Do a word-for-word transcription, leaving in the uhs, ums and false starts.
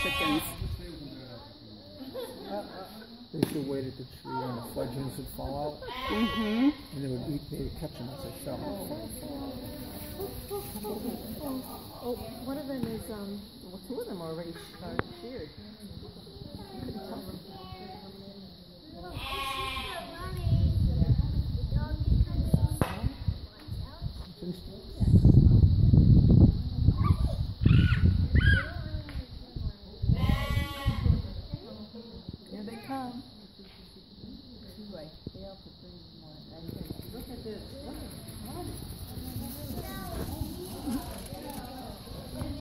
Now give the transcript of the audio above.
chickens. They used to wait at the tree and the fledglings would fall out. Mm-hmm. And they would eat, they would catch them as they fell. Oh, one of them is, um, well, two of them are already uh, sheared. Couldn't tell them.